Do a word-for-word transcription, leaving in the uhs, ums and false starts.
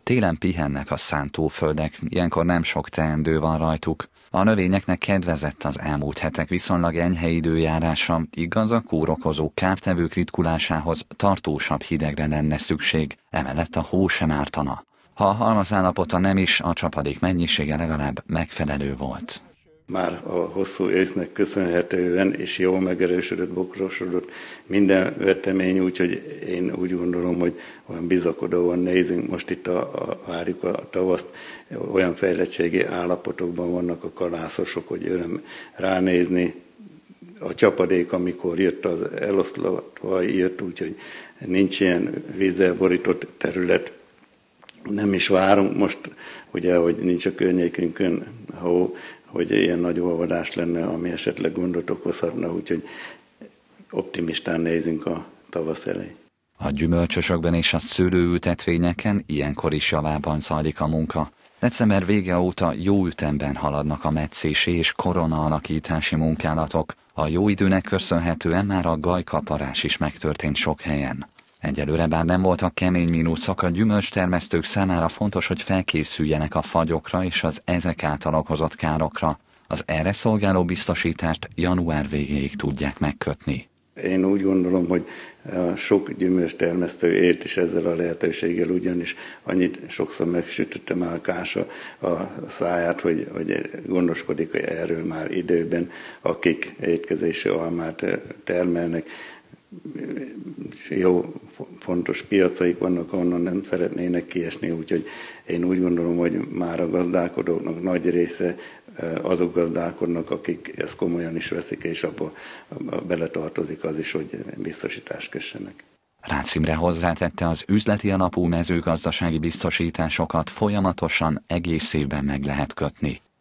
Télen pihennek a szántóföldek, ilyenkor nem sok teendő van rajtuk. A növényeknek kedvezett az elmúlt hetek viszonylag enyhe időjárása, igaz a kórokozó kártevők ritkulásához tartósabb hidegre lenne szükség, emellett a hó sem ártana. Ha a halmazállapota nem is, a csapadék mennyisége legalább megfelelő volt. Már a hosszú ősznek köszönhetően és jól megerősödött, bokrosodott minden vetemény, úgyhogy én úgy gondolom, hogy olyan bizakodóan nézünk. Most itt a, a, várjuk a tavaszt, olyan fejlettségi állapotokban vannak a kalászosok, hogy öröm ránézni. A csapadék, amikor jött, az eloszlatva jött, úgyhogy nincs ilyen vízzel borított terület. Nem is várunk most, ugye, hogy nincs a környékünkön hó, hogy ilyen nagy olvadás lenne, ami esetleg gondot okozhatna, úgyhogy optimistán nézünk a tavasz elé. A gyümölcsösökben és a szőlőültetvényeken ilyenkor is javában zajlik a munka. December vége óta jó ütemben haladnak a metszési és korona alakítási munkálatok. A jó időnek köszönhetően már a gajkaparás is megtörtént sok helyen. Egyelőre bár nem voltak kemény mínuszok, a gyümölcstermesztők számára fontos, hogy felkészüljenek a fagyokra és az ezek által okozott károkra. Az erre szolgáló biztosítást január végéig tudják megkötni. Én úgy gondolom, hogy sok gyümölcstermesztő élt is ezzel a lehetőséggel, ugyanis annyit sokszor megsütötte Málkása a száját, hogy, hogy gondoskodik erről már időben, akik étkezési almát termelnek. Jó, fontos piacaik vannak, ahonnan nem szeretnének kiesni, úgyhogy én úgy gondolom, hogy már a gazdálkodóknak nagy része azok gazdálkodnak, akik ezt komolyan is veszik, és abba beletartozik az is, hogy biztosítást kössenek. Rácz Imre hozzátette, az üzleti alapú mezőgazdasági biztosításokat folyamatosan egész évben meg lehet kötni.